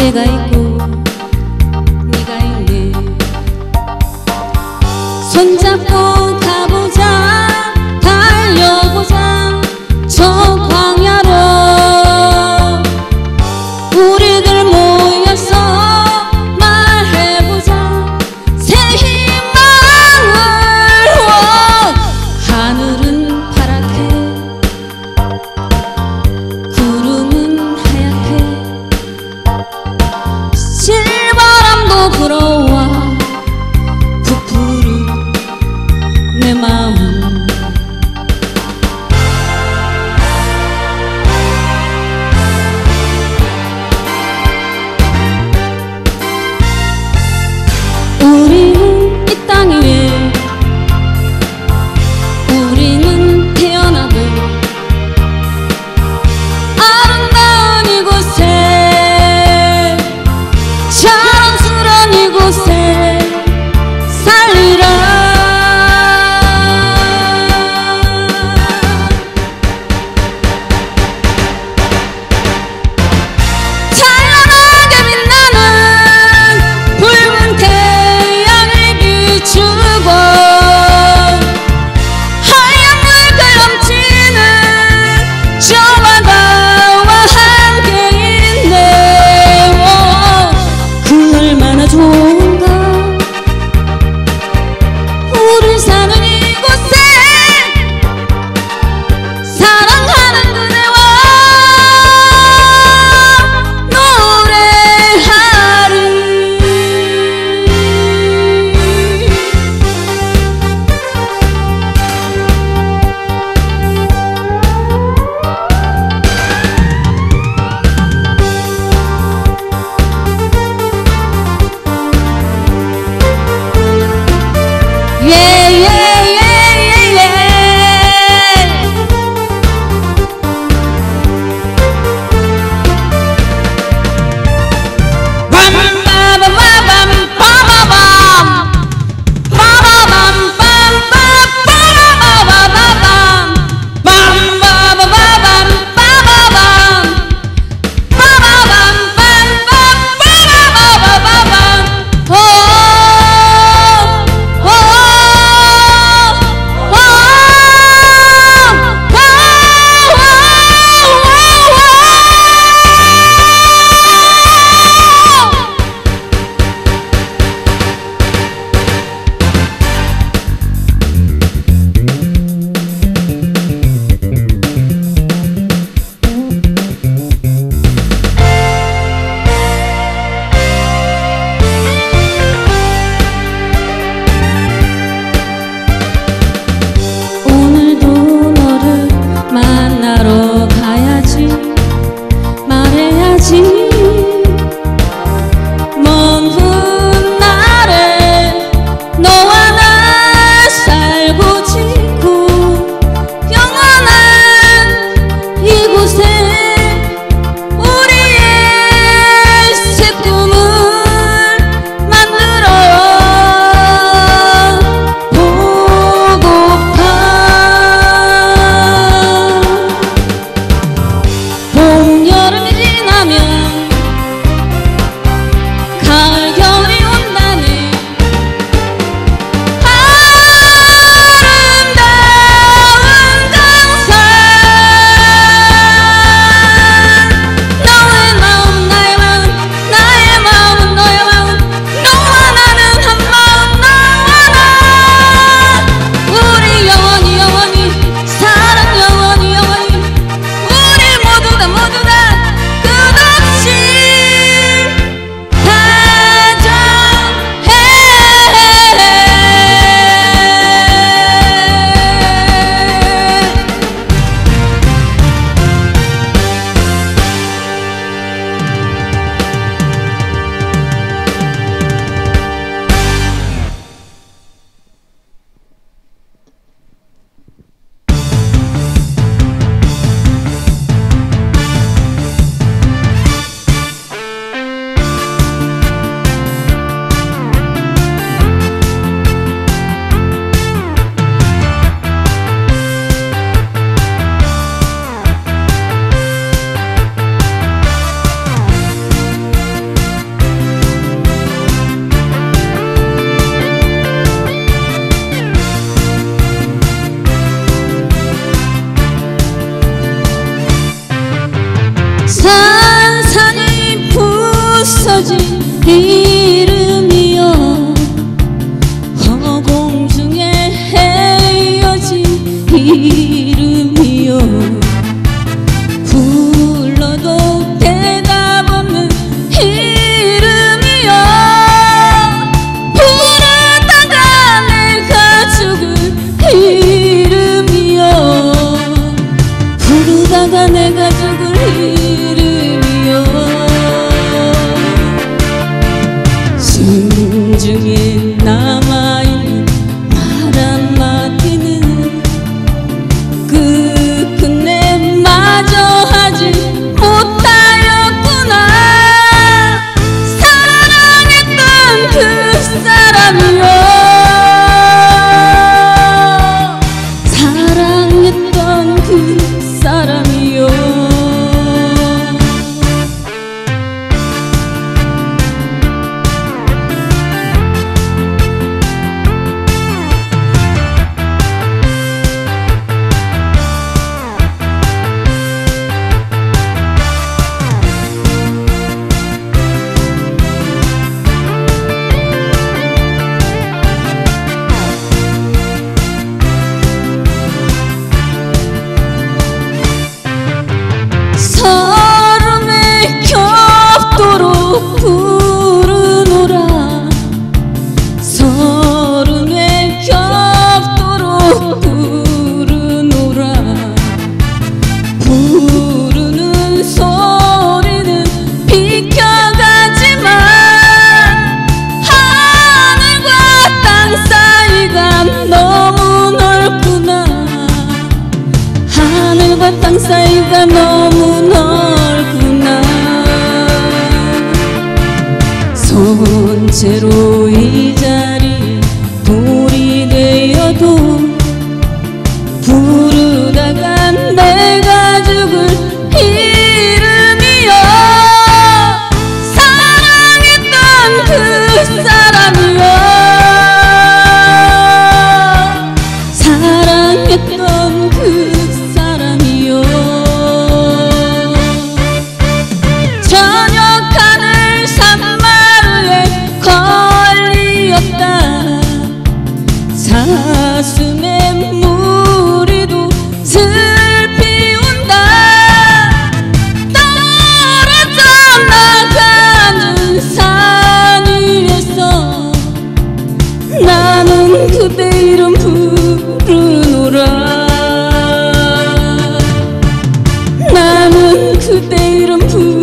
내가 있고 네가 있네. 손잡고 가보자, 달려보자 저 광야로. 우리들 모여서 말해보자 새 희망을. 하늘은 파랗게 구름은 하얗게 실바람도 불어와 부푸른 내 마음. 우리는 이 땅 위에 우리는 태어나고 아름다운 이곳에 자랑스러운 이곳에 살리라. 찬란하게 빛나는 붉은 태양을 비추고 하얀 물결 넘치는 저 바다와 함께 있네. 그 얼마나 좋은가. 우리 사는 이곳에 사랑하는 그대와 노래하리. 이름이여 허공 중에 헤어진 이름이여 불러도 대답 없는 이름이여 부르다가 내가 죽을 이름이여 부르다가 내가 죽을 이름이여 심중에 남아있는 말 한마디는 끝끝내 마저 하지 못하였구나 사랑했던 그 사람이여 사랑했던 그 사람이여 서름에 겹도록 부르노라 서름에 겹도록 부르노라 부르는 소리는 비켜가지만 하늘과 땅 사이가 너무 넓구나 하늘과 땅 사이가 너무 넓구나 손재로 이 자리 돌이 되어도 부르다가 내가 죽을 이름이여 사랑했던 그 사람이여 사랑했던 그 사람이여 저녁 하늘 산마루에 걸리었다 사슴의 무리도 슬피 운다 떨어져 나가는 산 위에서 나는 그대 이름 부르노라 나는 그대 이름 부르노라